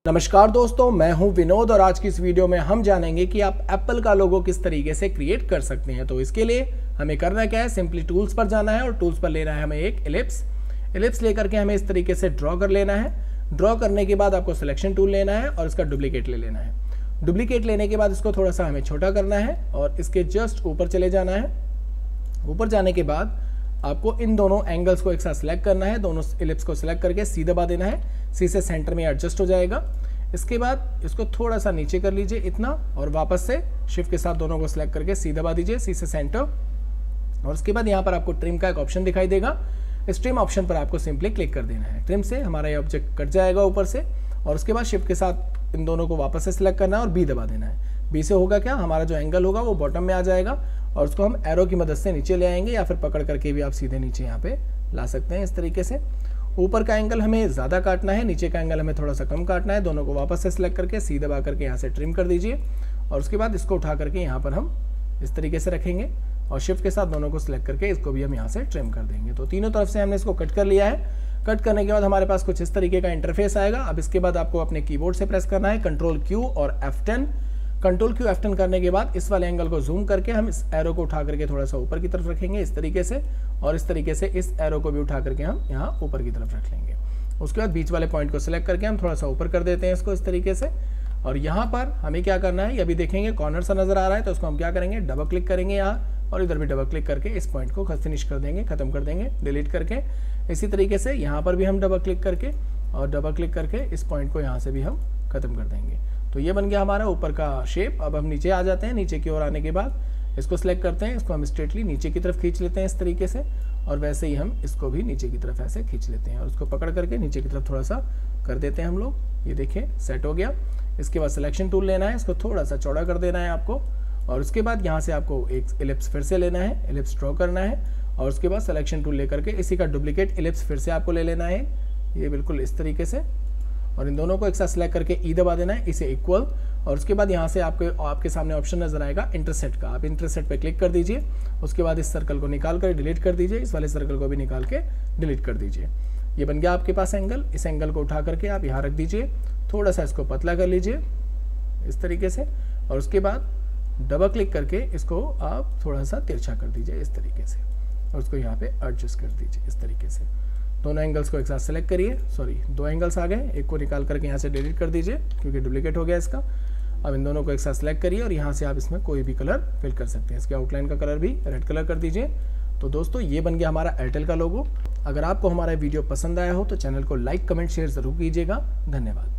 नमस्कार दोस्तों, मैं हूं विनोद और आज की इस वीडियो में हम जानेंगे कि आप एप्पल का लोगो किस तरीके से क्रिएट कर सकते हैं। तो इसके लिए हमें करना क्या है, सिंपली टूल्स पर जाना है और टूल्स पर लेना है हमें एक एलिप्स लेकर के हमें इस तरीके से ड्रॉ कर लेना है। ड्रॉ करने के बाद आपको सिलेक्शन टूल लेना है और इसका डुप्लीकेट ले लेना है। डुप्लीकेट लेने के बाद इसको थोड़ा सा हमें छोटा करना है और इसके जस्ट ऊपर चले जाना है। ऊपर जाने के बाद आपको इन दोनों एंगल्स को एक साथ सिलेक्ट करना है। दोनों एलिप्स को सिलेक्ट करके सी दबा देना है। सी से सेंटर में एडजस्ट हो जाएगा। इसके बाद इसको थोड़ा सा नीचे कर लीजिए इतना, और वापस से शिफ्ट के साथ दोनों को सिलेक्ट करके सी दबा दीजिए, सी से सेंटर। और उसके बाद यहाँ पर आपको ट्रिम का एक ऑप्शन दिखाई देगा। इस ट्रिम ऑप्शन पर आपको सिंपली क्लिक कर देना है। ट्रिम से हमारा ये ऑब्जेक्ट कट जाएगा ऊपर से, और उसके बाद शिफ्ट के साथ इन दोनों को वापस से सिलेक्ट करना है और बी दबा देना है। बी से होगा क्या, हमारा जो एंगल होगा वो बॉटम में आ जाएगा और उसको हम एरो की मदद से नीचे ले आएंगे, या फिर पकड़ करके भी आप सीधे नीचे यहाँ पे ला सकते हैं इस तरीके से। ऊपर का एंगल हमें ज़्यादा काटना है, नीचे का एंगल हमें थोड़ा सा कम काटना है। दोनों को वापस से सिलेक्ट करके सी दबा करके यहाँ से ट्रिम कर दीजिए, और उसके बाद इसको उठा करके यहाँ पर हम इस तरीके से रखेंगे और शिफ्ट के साथ दोनों को सिलेक्ट करके इसको भी हम यहाँ से ट्रिम कर देंगे। तो तीनों तरफ से हमने इसको कट कर लिया है। कट करने के बाद हमारे पास कुछ इस तरीके का इंटरफेस आएगा। अब इसके बाद आपको अपने कीबोर्ड से प्रेस करना है कंट्रोल क्यू और F10। कंट्रोल क्यू F10 करने के बाद इस वाले एंगल को जूम करके हम इस एरो को उठा करके थोड़ा सा ऊपर की तरफ रखेंगे इस तरीके से, और इस तरीके से इस एरो को भी उठा करके हम यहाँ ऊपर की तरफ रख लेंगे। उसके बाद बीच वाले पॉइंट को सिलेक्ट करके हम थोड़ा सा ऊपर कर देते हैं इसको इस तरीके से। और यहाँ पर हमें क्या करना है, ये अभी देखेंगे कॉर्नर सा नजर आ रहा है, तो उसको हम क्या करेंगे, डबल क्लिक करेंगे यहाँ, और इधर भी डबल क्लिक करके इस पॉइंट को फिनिश कर देंगे, खत्म कर देंगे डिलीट करके। इसी तरीके से यहाँ पर भी हम डबल क्लिक करके और डबल क्लिक करके इस पॉइंट को यहाँ से भी हम खत्म कर देंगे। तो ये बन गया हमारा ऊपर का शेप। अब हम नीचे आ जाते हैं। नीचे की ओर आने के बाद इसको सिलेक्ट करते हैं, इसको हम स्ट्रेटली नीचे की तरफ खींच लेते हैं इस तरीके से, और वैसे ही हम इसको भी नीचे की तरफ ऐसे खींच लेते हैं और उसको पकड़ करके नीचे की तरफ थोड़ा सा कर देते हैं हम लोग। ये देखिए सेट हो गया। इसके बाद सिलेक्शन टूल लेना है, इसको थोड़ा सा चौड़ा कर देना है आपको, और उसके बाद यहाँ से आपको एक एलिप्स फिर से लेना है, एलिप्स ड्रॉ करना है, और उसके बाद सिलेक्शन टूल लेकर के इसी का डुप्लीकेट एलिप्स फिर से आपको ले लेना है, ये बिल्कुल इस तरीके से, और इन दोनों को एक साथ सिलेक्ट करके ई दबा देना है, इसे इक्वल। और उसके बाद यहाँ से आपके सामने ऑप्शन नजर आएगा इंटरसेक्ट का, आप इंटरसेक्ट पे क्लिक कर दीजिए। उसके बाद इस सर्कल को निकाल कर डिलीट कर दीजिए, इस वाले सर्कल को भी निकाल के डिलीट कर दीजिए। ये बन गया आपके पास एंगल। इस एंगल को उठा करके आप यहाँ रख दीजिए, थोड़ा सा इसको पतला कर लीजिए इस तरीके से, और उसके बाद डबल क्लिक करके इसको आप थोड़ा सा तिरछा कर दीजिए इस तरीके से, और उसको यहाँ पे एडजस्ट कर दीजिए इस तरीके से। दोनों एंगल्स को एक साथ सेलेक्ट करिए, सॉरी दो एंगल्स आ गए, एक को निकाल करके यहाँ से डिलीट कर दीजिए क्योंकि डुप्लीकेट हो गया इसका। अब इन दोनों को एक साथ सेलेक्ट करिए और यहाँ से आप इसमें कोई भी कलर फिल कर सकते हैं। इसके आउटलाइन का कलर भी रेड कलर कर दीजिए। तो दोस्तों ये बन गया हमारा एयरटेल का लोगो। अगर आपको हमारा वीडियो पसंद आया हो तो चैनल को लाइक कमेंट शेयर जरूर कीजिएगा। धन्यवाद।